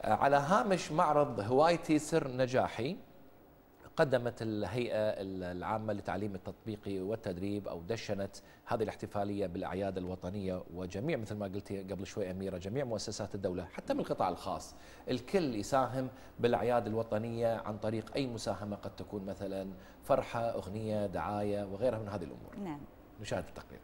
على هامش معرض هوايتي سر نجاحي، قدمت الهيئة العامة للتعليم التطبيقي والتدريب أو دشنت هذه الاحتفالية بالأعياد الوطنية، وجميع مثل ما قلتي قبل شوي أميرة جميع مؤسسات الدولة حتى من القطاع الخاص الكل يساهم بالأعياد الوطنية عن طريق أي مساهمة قد تكون مثلا فرحة، أغنية، دعاية وغيرها من هذه الأمور. نعم. نشاهد التقرير.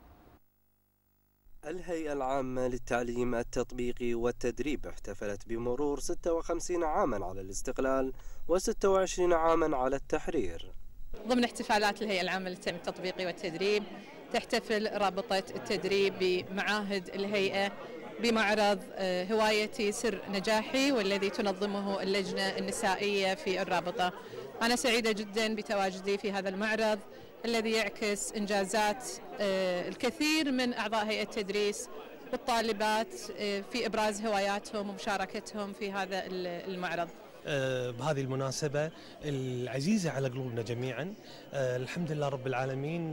الهيئة العامة للتعليم التطبيقي والتدريب احتفلت بمرور 56 عاما على الاستقلال و26 عاما على التحرير. ضمن احتفالات الهيئة العامة للتعليم التطبيقي والتدريب تحتفل رابطة التدريب بمعاهد الهيئة بمعرض هوايتي سر نجاحي، والذي تنظمه اللجنة النسائية في الرابطة. أنا سعيدة جدا بتواجدي في هذا المعرض الذي يعكس إنجازات الكثير من أعضاء هيئة التدريس والطالبات في إبراز هواياتهم ومشاركتهم في هذا المعرض. بهذه المناسبة العزيزة على قلوبنا جميعا، الحمد لله رب العالمين،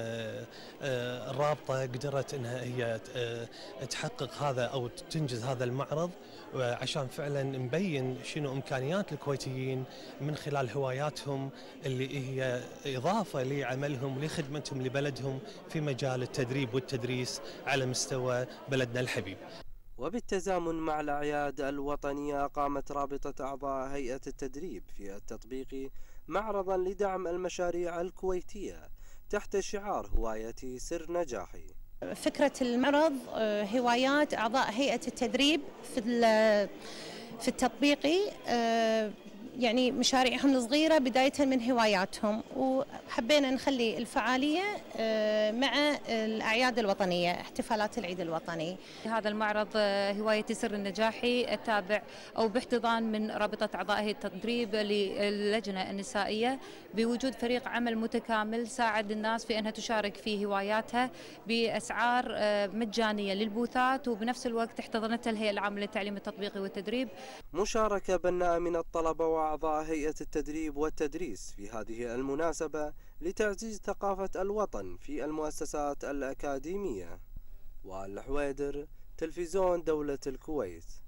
الرابطة قدرت انها هي تحقق هذا او تنجز هذا المعرض، عشان فعلا نبين شنو امكانيات الكويتيين من خلال هواياتهم اللي هي اضافة لعملهم ولخدمتهم لبلدهم في مجال التدريب والتدريس على مستوى بلدنا الحبيب. وبالتزامن مع الأعياد الوطنية أقامت رابطة أعضاء هيئة التدريب في التطبيق معرضا لدعم المشاريع الكويتية تحت شعار هوايتي سر نجاحي. فكرة المعرض هوايات أعضاء هيئة التدريب في التطبيقي، يعني مشاريعهم الصغيرة بداية من هواياتهم، وحبينا نخلي الفعالية مع الأعياد الوطنية، احتفالات العيد الوطني. هذا المعرض هوايتي سر النجاحي التابع أو باحتضان من رابطة أعضاء هيئة التدريب للجنة النسائية، بوجود فريق عمل متكامل ساعد الناس في أنها تشارك في هواياتها بأسعار مجانية للبوثات، وبنفس الوقت احتضنتها الهيئة العامة للتعليم التطبيقي والتدريب. مشاركة بناءة من الطلبة وأعضاء هيئة التدريب والتدريس في هذه المناسبة لتعزيز ثقافة الوطن في المؤسسات الأكاديمية. والحويدر، تلفزيون دولة الكويت.